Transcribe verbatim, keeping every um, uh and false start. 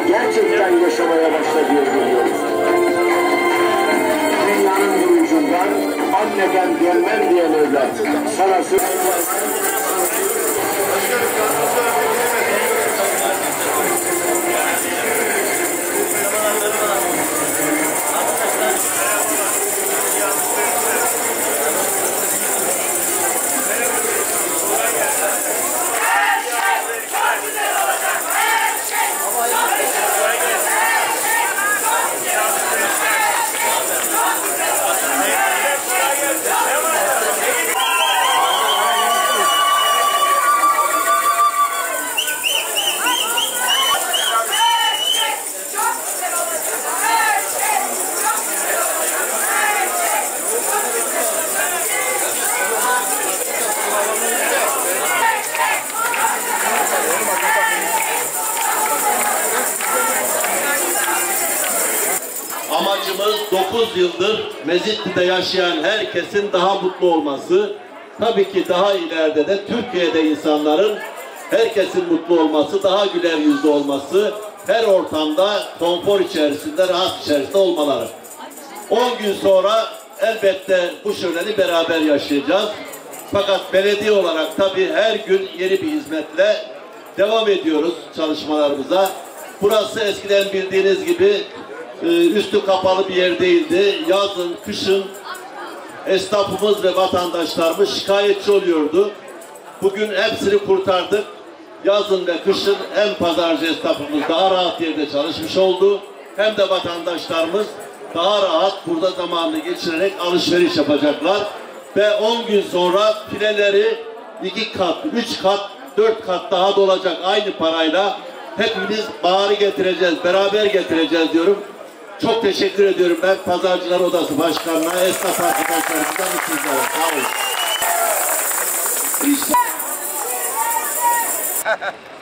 gerçekten yaşamaya başla diye görüyoruz. Dünyanın bir ucundan anneden gelmem diyen evlat. Sana amacımız dokuz yıldır Mezitli'de yaşayan herkesin daha mutlu olması. Tabii ki daha ileride de Türkiye'de insanların, herkesin mutlu olması, daha güler yüzlü olması, her ortamda konfor içerisinde, rahat içerisinde olmaları. on gün sonra elbette bu şöleni beraber yaşayacağız. Fakat belediye olarak tabii her gün yeni bir hizmetle devam ediyoruz çalışmalarımıza. Burası eskiden bildiğiniz gibi üstü kapalı bir yer değildi. Yazın, kışın esnafımız ve vatandaşlarımız şikayetçi oluyordu. Bugün hepsini kurtardık. Yazın ve kışın hem pazarcı esnafımız daha rahat yerde çalışmış oldu, hem de vatandaşlarımız daha rahat burada zamanını geçirerek alışveriş yapacaklar. Ve on gün sonra fileleri iki kat, üç kat, dört kat daha dolacak aynı parayla. Hepimiz baharı getireceğiz, beraber getireceğiz diyorum. Çok teşekkür ediyorum ben Pazarcılar Odası Başkanı'na, esnaf arkadaşlarımıza ve sizlere. Sağ olun.